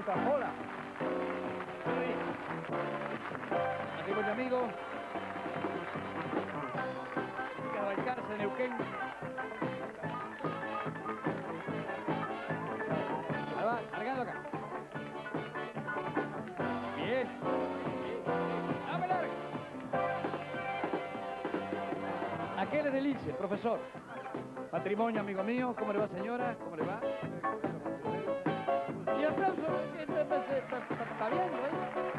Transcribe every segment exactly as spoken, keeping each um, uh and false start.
Hola. Matrimonio amigo. Cabalcarse de Neuquén. Ahí va, cargando acá. Bien. ¡Dame larga! Aquel es del I C E, profesor. Matrimonio, amigo mío. ¿Cómo le va, señora? ¿Cómo le va? Y aplauso. ¿Está bien, no?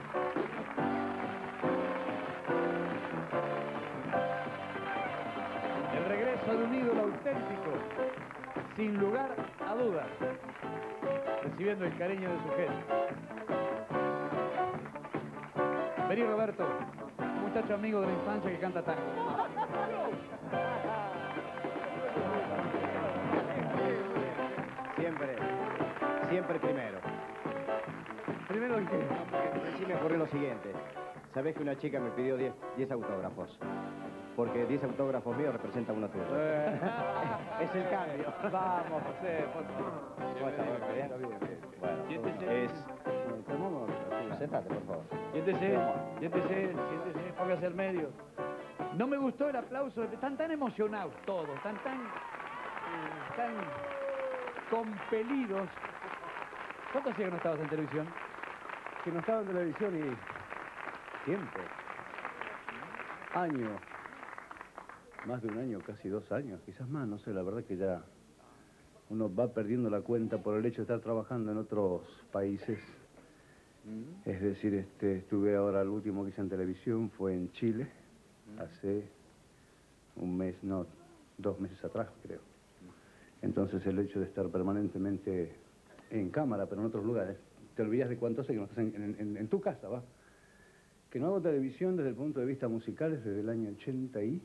El regreso de un ídolo auténtico, sin lugar a dudas, recibiendo el cariño de su gente. Vení, Roberto, un muchacho amigo de la infancia que canta tango. Siempre, siempre primero. Primero que... Sí me ocurrió lo siguiente. Sabés que una chica me pidió diez autógrafos. Porque diez autógrafos míos representan una tuya. Eh. Es el cambio. Vamos, José, por favor. ¿Cómo está? ¿Bien? Bueno, Siéntese. es... Sentate, por favor. Siéntese, siéntese, siéntese, póngase al medio. No me gustó el aplauso, están tan emocionados todos, están tan, eh, tan compelidos. ¿Cuánto hacía que no estabas en televisión? Que no estaba en televisión y... tiempo. Año. Más de un año, casi dos años, quizás más, no sé, la verdad que ya uno va perdiendo la cuenta por el hecho de estar trabajando en otros países. Mm. Es decir, este, estuve ahora, el último que hice en televisión fue en Chile, mm. hace un mes, no, dos meses atrás, creo. Entonces el hecho de estar permanentemente en cámara, pero en otros lugares, te olvidas de cuánto hace que no estás en, en, en, en tu casa, ¿va? Que no hago televisión desde el punto de vista musical desde el año ochenta y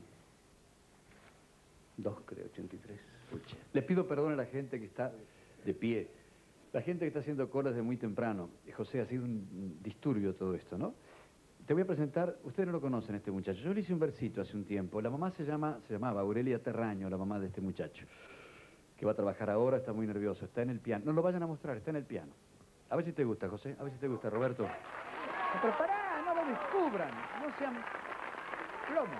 dos, creo, ochenta y tres. Les pido perdón a la gente que está de pie, la gente que está haciendo cola desde muy temprano. José, ha sido un disturbio todo esto, ¿no? Te voy a presentar, ustedes no lo conocen, este muchacho. Yo le hice un versito hace un tiempo. La mamá se llama, se llamaba Aurelia Terraño, la mamá de este muchacho, que va a trabajar ahora, está muy nervioso, está en el piano. No lo vayan a mostrar, está en el piano. A ver si te gusta, José, a ver si te gusta, Roberto. No, pero pará, no lo descubran, no sean plomo.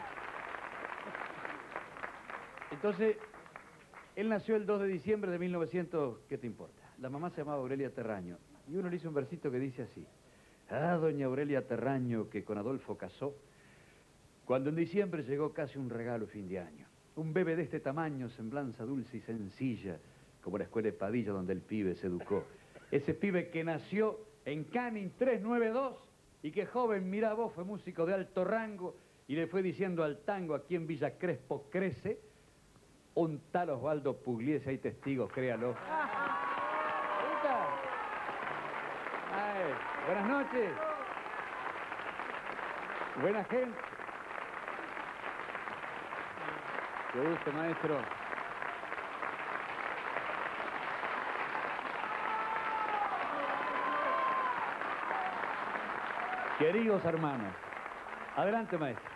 Entonces, él nació el dos de diciembre de mil novecientos, ¿qué te importa? La mamá se llamaba Aurelia Terraño, y uno le hizo un versito que dice así. Ah, doña Aurelia Terraño, que con Adolfo casó, cuando en diciembre llegó casi un regalo fin de año. Un bebé de este tamaño, semblanza dulce y sencilla, como la escuela de Padilla donde el pibe se educó. Ese pibe que nació en Canning trescientos noventa y dos y que joven, mirá vos, fue músico de alto rango y le fue diciendo al tango aquí en Villa Crespo crece, un tal Osvaldo Pugliese, hay testigos, créalo. Ay, buenas noches. Buena gente. Qué gusto, maestro. Queridos hermanos, adelante, maestro.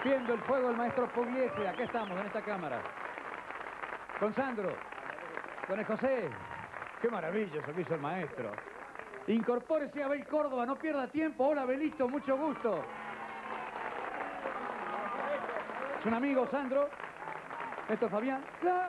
Rompiendo el fuego el maestro Pugliese. Acá estamos, en esta cámara. Con Sandro. Con el José. Qué maravilloso que hizo el maestro. Incorpórese a Abel Córdoba, no pierda tiempo. Hola, Abelito, mucho gusto. Es un amigo, Sandro. Esto es Fabián. ¡Claro!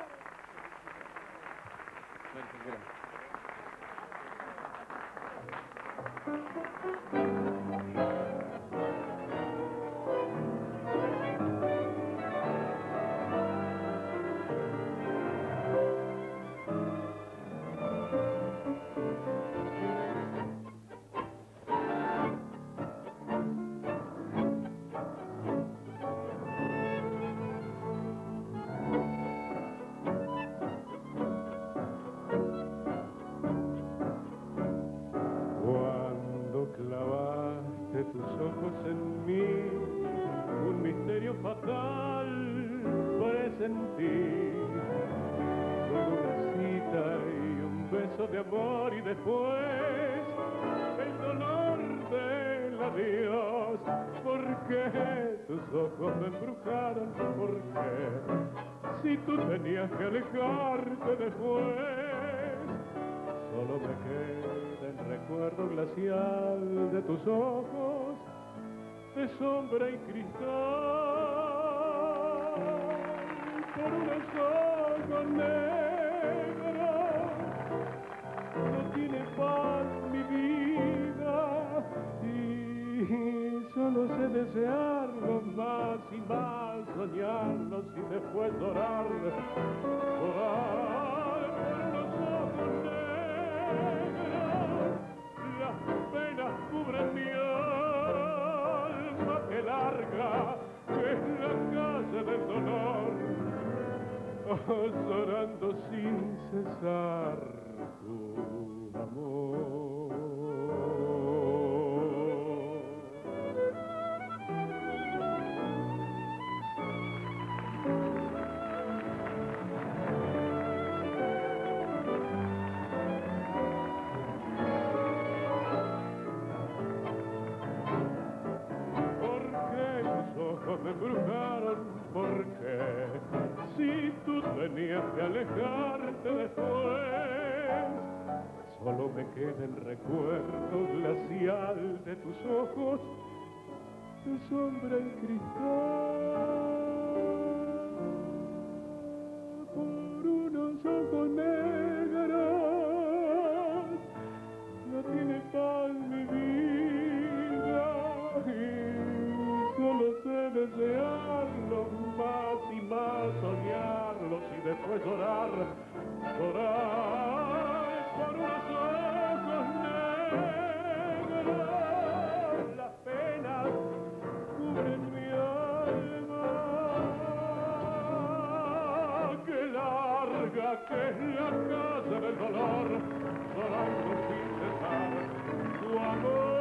De amor y después el dolor del adiós. ¿Por qué tus ojos me embrujaron? ¿Por qué? Si tú tenías que alejarte después, solo me queda el recuerdo glacial de tus ojos de sombra y cristal. Por unos ojos negros no tiene paz mi vida y solo sé desearlos más y más, soñarlos y después llorar, llorar por los ojos negros. Las penas cubren mi alma que larga, que es la casa del dolor, llorando sin cesar tu amor. ¿Por qué tus ojos me embrujaron? ¿Por qué? Si tú tenías que alejarte después, solo me queda el recuerdo glacial de tus ojos de sombra y cristal. Por unos ojos negros no tiene paz mi vida y solo sé desearlos más y más, soñarlos y después llorar, llorar por unos ojos negros. Las penas cubren mi alma, que larga que es la casa del dolor, llorando sin cesar tu amor.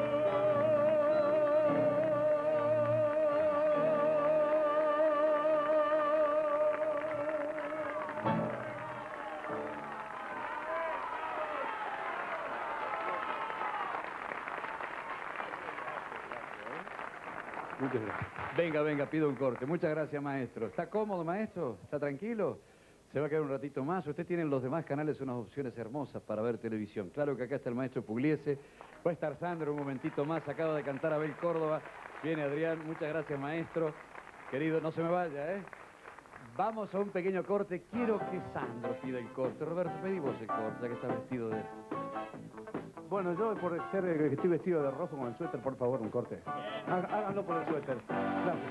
Muchas gracias. Venga, venga, pido un corte. Muchas gracias, maestro. ¿Está cómodo, maestro? ¿Está tranquilo? ¿Se va a quedar un ratito más? Usted tiene en los demás canales unas opciones hermosas para ver televisión. Claro que acá está el maestro Pugliese. Va a estar Sandro un momentito más. Acaba de cantar Abel Córdoba. Viene Adrián. Muchas gracias, maestro. Querido, no se me vaya, ¿eh? Vamos a un pequeño corte. Quiero que Sandro pida el corte. Roberto, pedí vos el corte, ya que está vestido de... Bueno, yo por ser que estoy vestido de rojo con el suéter, por favor, un corte. Há- Háganlo por el suéter. Gracias.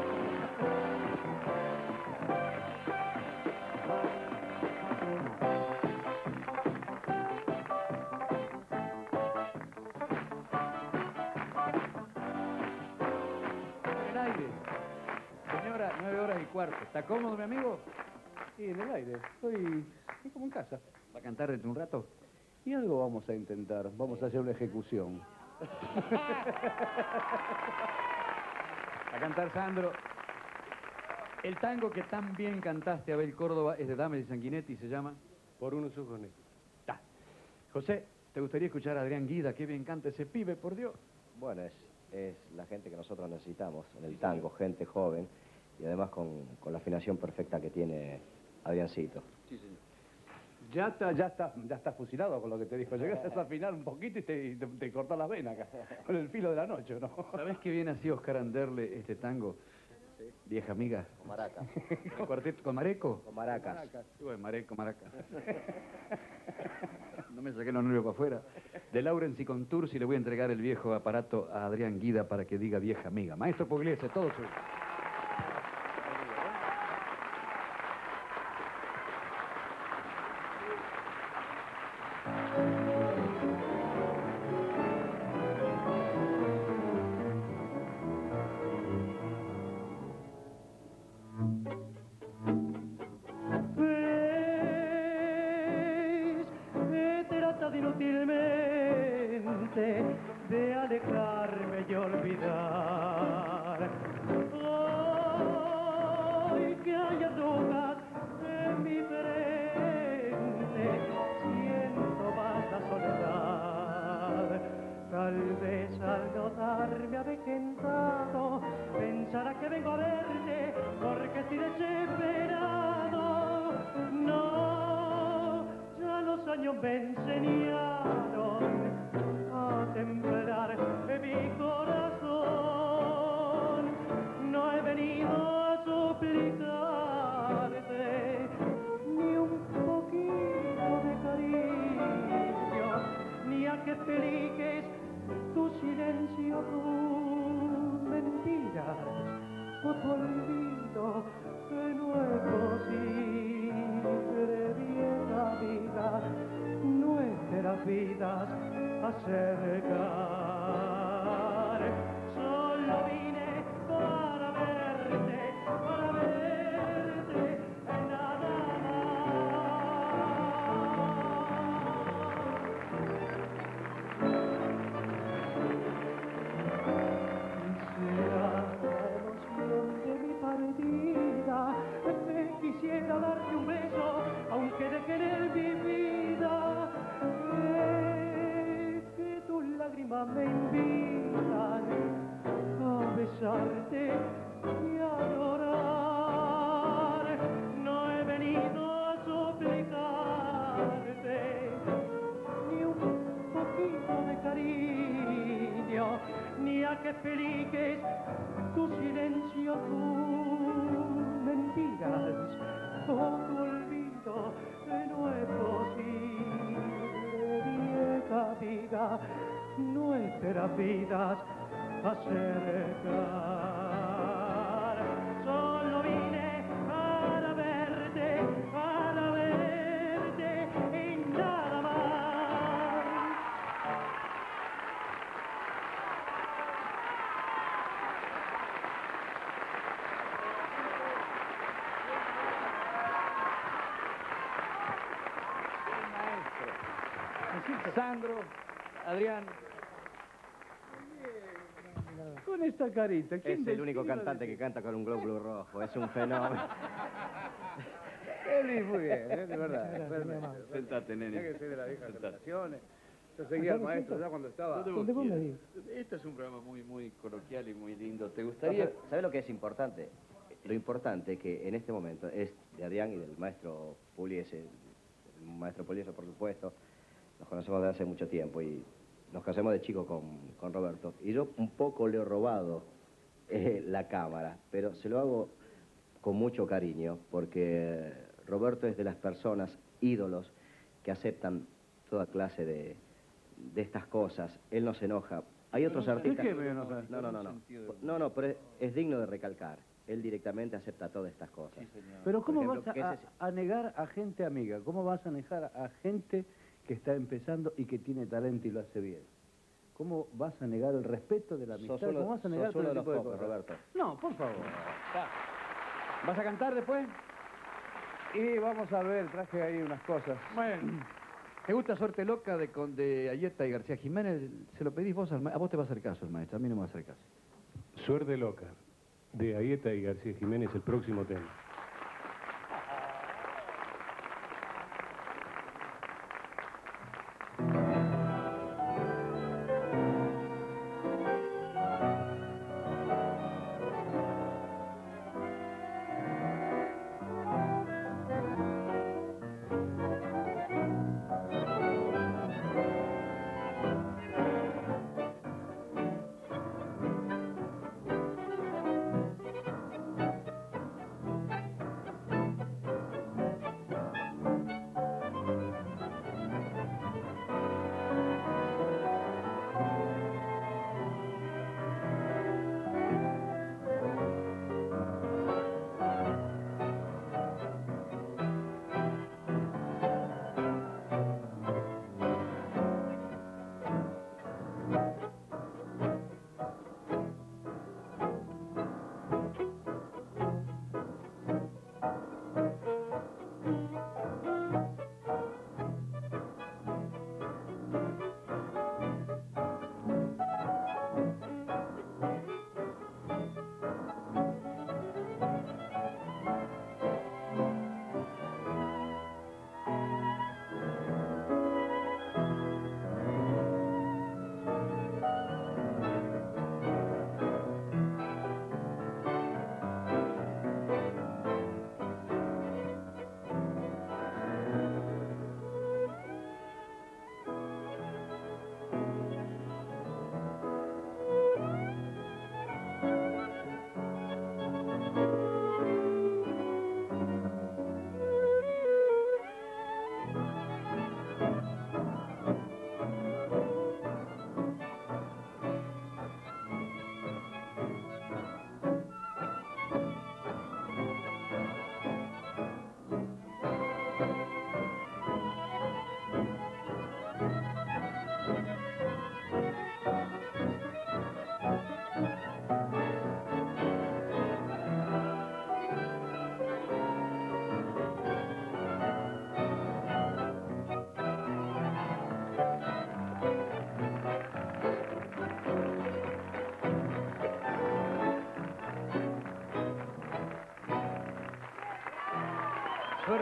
En el aire. Señora, nueve horas y cuarto. ¿Está cómodo, mi amigo? Sí, en el aire. Estoy, estoy como en casa. ¿Va a cantar dentro de un rato? Y algo vamos a intentar. Vamos a hacer una ejecución. A cantar, Sandro. El tango que tan bien cantaste, Abel Córdoba, es de Dames y Sanguinetti, se llama... Por unos ojos negros. Ta. José, ¿te gustaría escuchar a Adrián Guida? Qué bien canta ese pibe, por Dios. Bueno, es es la gente que nosotros necesitamos en el tango, gente joven y además con, con la afinación perfecta que tiene Adriancito. Sí, señor. Ya está, ya está, ya está fusilado con lo que te dijo. Llegaste a afinar un poquito y te, y te, te cortó las venas acá, con el filo de la noche, ¿no? ¿Sabés qué viene así Oscar Anderle este tango? Sí. Vieja amiga. Con Maraca. ¿El cuarteto con Mareco? Con Maracas. Bueno, Mareco, Maraca. No me saqué los nervios para afuera. De Laurens y Contursi le voy a entregar el viejo aparato a Adrián Guida para que diga vieja amiga. Maestro Pugliese, todo suyo. He tratado inútilmente de alejarme y olvidar. Hoy que hay arrugas en mi frente, siento vasta soledad. Tal vez al notarme avejentado, pensará que vengo a verte porque estoy desesperado. No, ya los años me enseñaron a templar mi corazón. No he venido a suplicarte ni un poquito de cariño, ni a que expliques tu silencio, tu mentiras o tu olvido, que no es posible, vieja amiga, nuestras vidas acercar. Solo vine para verte, para verte, nada quisiera darte un beso, aunque deje en mi vida, eh, que tus lágrimas me invitan a besarte y a llorar. No he venido a suplicarte ni un poquito de cariño, ni a que expliques tu silencio, tu mentiras o tu olvido, que no es posible, vieja amiga, nuestras vidas acercar. Solo vine para verte, para verte y nada más. Sandro, Adrián. Con esta carita. ¿quién Es el único decide? cantante que canta con un glóbulo rojo, es un fenómeno. Eli, muy bien, ¿eh? De verdad. Muchas gracias, muy amable. Sentate, Ya nene. que soy de las viejas Sentate. generaciones. Yo seguía al maestro ya cuando estaba... Donde ¿Dónde vos vos me quieras. digas? Este es un programa muy, muy coloquial y muy lindo. ¿Te gustaría? ¿Sabe lo que es importante? Lo importante que en este momento es de Adrián y del maestro Pugliese, el maestro Pugliese, por supuesto, nos conocemos desde hace mucho tiempo y nos casamos de chico con, con Roberto. Y yo un poco le he robado eh, la cámara, pero se lo hago con mucho cariño, porque Roberto es de las personas ídolos que aceptan toda clase de, de estas cosas. Él no se enoja. Hay otros artistas... ¿Qué me enoja? No, no, no, no. No, no, pero es, es digno de recalcar. Él directamente acepta todas estas cosas. Pero ¿cómo Por ejemplo, vas ¿qué a, es ese? a negar a gente amiga? ¿Cómo vas a negar a gente que está empezando y que tiene talento y lo hace bien? ¿Cómo vas a negar el respeto de la amistad? Sos uno, ¿Cómo vas a negar sos uno todo de ese los tipo de pocos, cosas? Roberto. No, por favor. ¿Vas a cantar después? Y vamos a ver, traje ahí unas cosas. Bueno. ¿Te gusta Suerte Loca de, con, de Ayeta y García Jiménez? Se lo pedís vos al maestro. A vos te va a hacer caso el maestro, a mí no me va a hacer caso. Suerte loca, de Ayeta y García Jiménez, el próximo tema.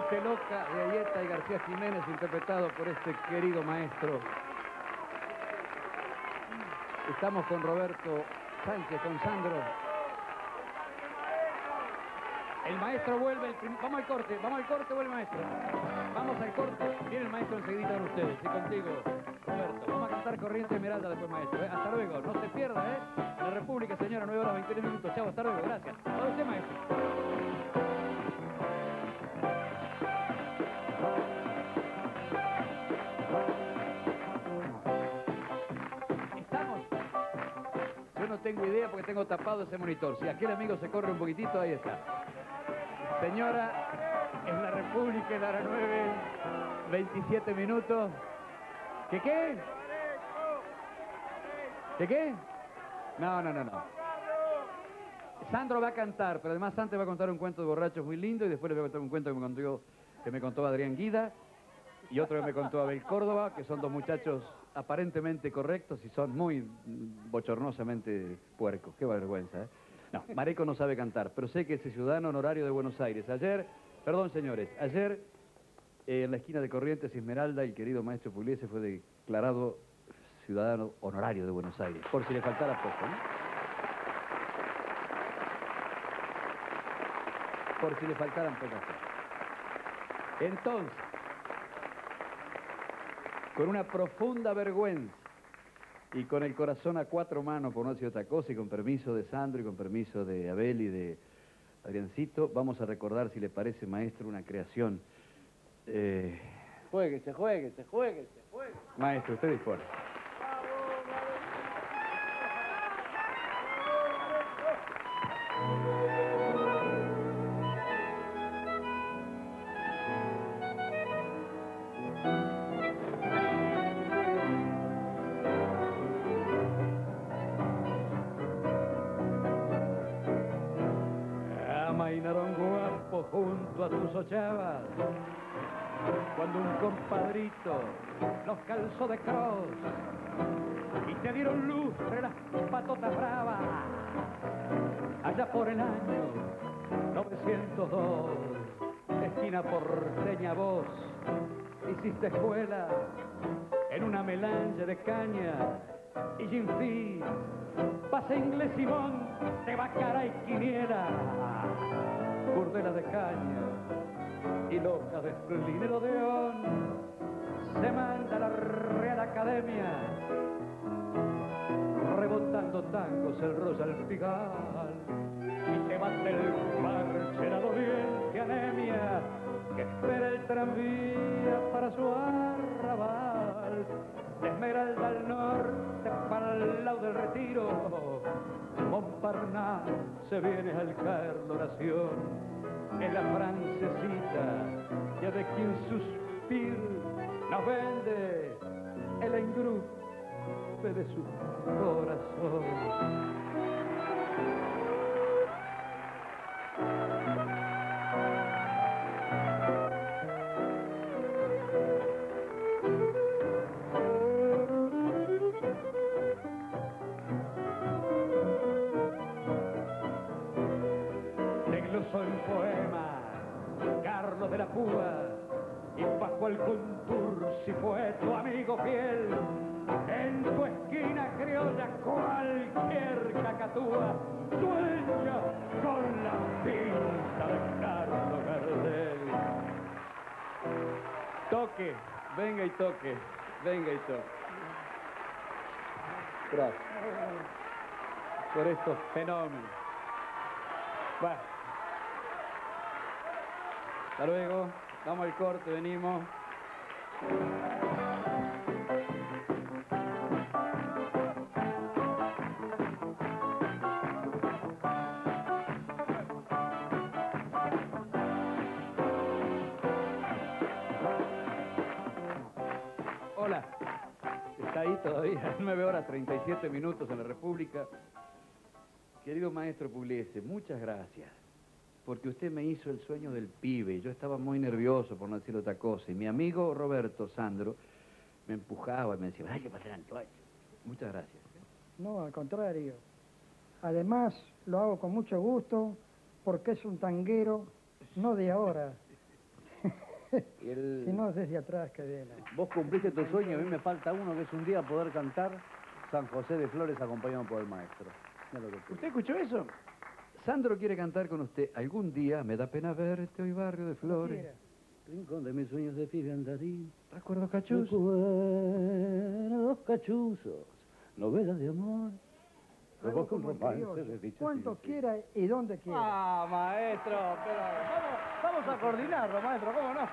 Noche Loca de Ayeta y García Jiménez, interpretado por este querido maestro. Estamos con Roberto Sánchez, con Sandro. El maestro vuelve, el prim... vamos al corte, vamos al corte, vuelve el maestro. Vamos al corte, viene el maestro enseguida con ustedes y contigo, Roberto. Vamos a cantar Corriente Esmeralda después, maestro. ¿eh? Hasta luego, no se pierda, ¿eh? La República, señora, nueve horas, veintitrés minutos. Chao, hasta luego, gracias. Para usted, maestro. Yo no tengo idea porque tengo tapado ese monitor. Si aquel amigo se corre un poquitito, ahí está. Señora, en la República, en la nueve, veintisiete minutos. ¿Qué qué? ¿Qué qué? No, no, no, no. Sandro va a cantar, pero además antes va a contar un cuento de borrachos muy lindo y después le voy a contar un cuento que me contó, que me contó Adrián Guida y otro que me contó Abel Córdoba, que son dos muchachos aparentemente correctos y son muy bochornosamente puercos. Qué vergüenza, ¿eh? No, Mareco no sabe cantar, pero sé que es ciudadano honorario de Buenos Aires. Ayer, perdón señores, ayer eh, en la esquina de Corrientes y Esmeralda el querido maestro Pugliese fue declarado ciudadano honorario de Buenos Aires, por si le faltara poco, ¿no? Por si le faltaran pocas cosas. Entonces, con una profunda vergüenza y con el corazón a cuatro manos, por no decir otra cosa, y con permiso de Sandro y con permiso de Abel y de Adriancito, vamos a recordar, si le parece, maestro, una creación. Eh... Jueguese, jueguese, jueguese, jueguese. Maestro, usted dispone. Junto a tus ochavas, cuando un compadrito los calzó de cross y te dieron lustre las patotas bravas, allá por el año novecientos dos, esquina porteña vos, hiciste escuela en una melange de caña y ginfí, pase inglés Simón, de Bacara y Quiniela, burdela de caña y loca de Linero de On, se manda a la Real Academia, rebotando tangos el Royal Pigal, y te bate el parche la doliente anemia, que espera el tranvía para su arrabal, de Esmeralda al norte para el lado del Retiro, Montparnasse se viene al caer la oración, es la francesita, ya de quien suspir nos vende el engrupe de su corazón. En poema Carlos de la Púa y Pascual Contursi fue tu amigo fiel. En tu esquina criolla cualquier cacatúa sueña con la pinta de Carlos Gardel. Toque, venga y toque, venga y toque. Gracias por estos fenómenos. Bueno. Hasta luego, vamos al corte, venimos. Hola, está ahí todavía, nueve horas treinta y siete minutos en la República. Querido maestro Pugliese, muchas gracias. Porque usted me hizo el sueño del pibe. Yo estaba muy nervioso, por no decir otra cosa. Y mi amigo Roberto Sandro me empujaba y me decía, vaya, pasar Antoine. Muchas gracias. No, al contrario. Además, lo hago con mucho gusto porque es un tanguero, no de ahora. Y el- Si no, desde atrás que viene. Vos cumpliste tu sueño, a mí me falta uno, que es un día poder cantar San José de Flores acompañado por el maestro. Mira lo que te ¿Usted escuchó eso? Sandro quiere cantar con usted. Algún día me da pena verte hoy, barrio de Flores. Mira, Rincón de mis sueños de pibe andarín. Recuerdo cachus. Recuerdos cachuzos, novelas de amor. algo Provoca un como el romance criollo. de dicha Cuanto sin fin. quiera y donde quiera. Ah, maestro, pero vamos, vamos a coordinarlo, maestro, ¿cómo no?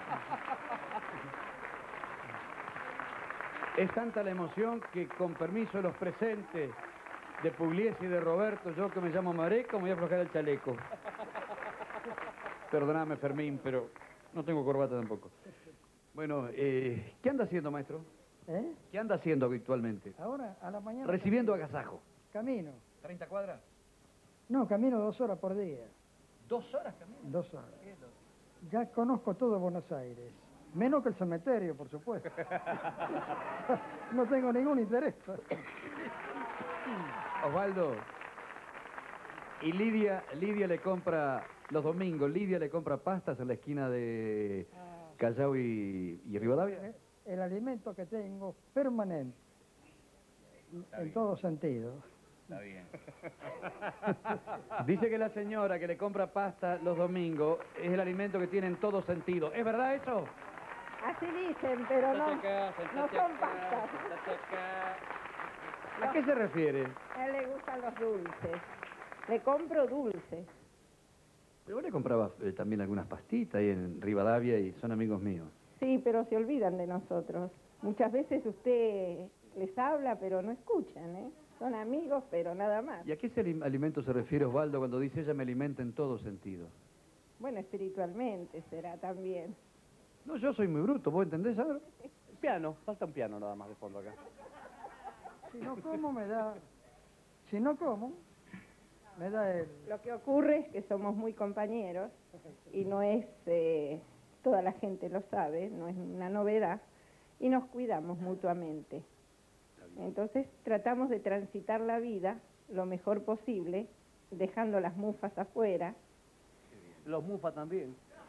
Es tanta la emoción que, con permiso de los presentes, de Pugliese y de Roberto, yo que me llamo Mareco, me voy a aflojar el chaleco. Perdóname, Fermín, pero no tengo corbata tampoco. Bueno, eh, ¿qué anda haciendo, maestro? ¿Eh? ¿Qué anda haciendo habitualmente? Ahora, a la mañana... Recibiendo agasajo. Camino. ¿treinta cuadras? No, camino dos horas por día. ¿Dos horas camino? Dos horas. Ya conozco todo Buenos Aires. Menos que el cementerio, por supuesto. No tengo ningún interés. Osvaldo, y Lidia, Lidia le compra, los domingos, Lidia le compra pastas en la esquina de Callao y, y Rivadavia. El alimento que tengo permanente, en todo sentido. Está bien. Dice que la señora que le compra pasta los domingos es el alimento que tiene en todo sentido. ¿Es verdad eso? Así dicen, pero no, no son pastas. ¿A qué se refiere? A él le gustan los dulces. Le compro dulces. Pero vos le comprabas eh, también algunas pastitas ahí en Rivadavia y son amigos míos. Sí, pero se olvidan de nosotros. Muchas veces usted les habla, pero no escuchan, ¿eh? Son amigos, pero nada más. ¿Y a qué ese alim- alimento se refiere Osvaldo cuando dice ella me alimenta en todo sentido? Bueno, espiritualmente será también. No, yo soy muy bruto, ¿vos entendés ahora? Piano, falta un piano nada más de fondo acá. Si no como, me da... Si no como, me da el... Lo que ocurre es que somos muy compañeros y no es... eh, toda la gente lo sabe, no es una novedad, y nos cuidamos mutuamente. Entonces tratamos de transitar la vida lo mejor posible, dejando las mufas afuera. Los mufas también. Sí.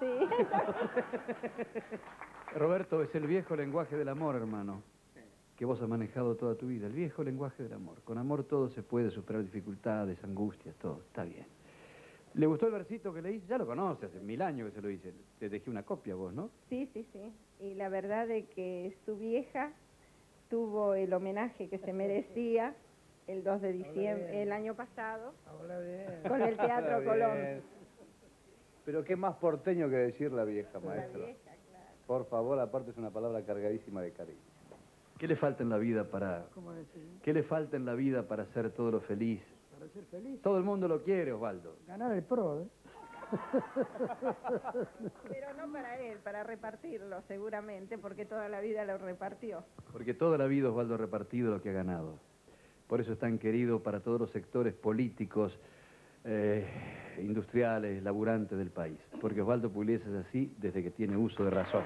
Roberto, es el viejo lenguaje del amor, hermano, que vos has manejado toda tu vida, el viejo lenguaje del amor. Con amor todo se puede superar dificultades, angustias, todo, está bien. ¿Le gustó el versito que le hice? Ya lo conoce, hace mil años que se lo hice. Te dejé una copia vos, ¿no? Sí, sí, sí. Y la verdad es que su vieja tuvo el homenaje que se merecía el dos de diciembre, el año pasado, Habla bien. con el Teatro Está Colón. bien. Pero qué más porteño que decir la vieja, maestro. La vieja, claro. Por favor, aparte es una palabra cargadísima de cariño. ¿Qué le falta en la vida para... ¿Cómo decir? ¿Qué le falta en la vida para ser todo lo feliz? Para ser feliz. Todo el mundo lo quiere, Osvaldo. Ganar el pro, ¿eh? Pero no para él, para repartirlo seguramente, porque toda la vida lo repartió. Porque toda la vida Osvaldo ha repartido lo que ha ganado. Por eso es tan querido para todos los sectores políticos, eh, industriales, laburantes del país. Porque Osvaldo Pugliese es así desde que tiene uso de razón.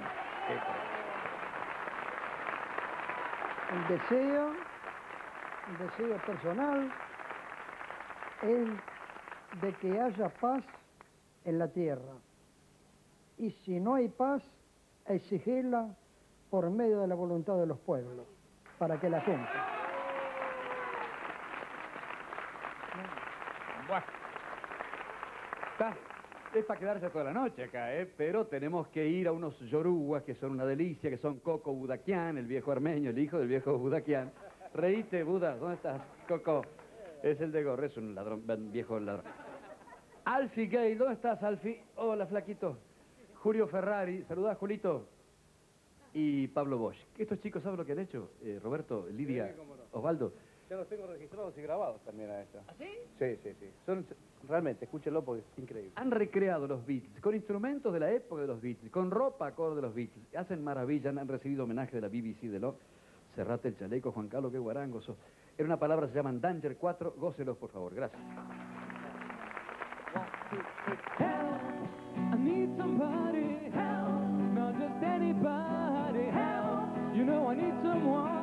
El deseo, el deseo personal es de que haya paz en la tierra. Y si no hay paz, exigirla por medio de la voluntad de los pueblos, para que la cumplan. Bueno, está, es para quedarse toda la noche acá, ¿eh? Pero tenemos que ir a unos yoruguas que son una delicia, que son Coco Budaquián, el viejo armenio, el hijo del viejo Budaquián. Reíte, Buda, ¿dónde estás? Coco, es el de Gorre, es un ladrón, un viejo ladrón. Alfie Gay, ¿dónde estás, Alfie? Hola, flaquito. Julio Ferrari, saludá, Julito. Y Pablo Bosch. Estos chicos, ¿saben lo que han hecho? Eh, Roberto, Lidia, Sí, cómo no. Osvaldo. Ya los tengo registrados y grabados también a esta. ¿Ah, sí? Sí, sí, sí. Son, realmente, escúchenlo porque es increíble. Han recreado los Beatles, con instrumentos de la época de los Beatles, con ropa acorde de los Beatles. Hacen maravillas, han recibido homenaje de la B B C, de lo Cerrate el chaleco, Juan Carlos, qué guarango sos. En una palabra se llaman Danger cuatro, gócelos, por favor. Gracias. I need somebody help, not just anybody help. You know I need someone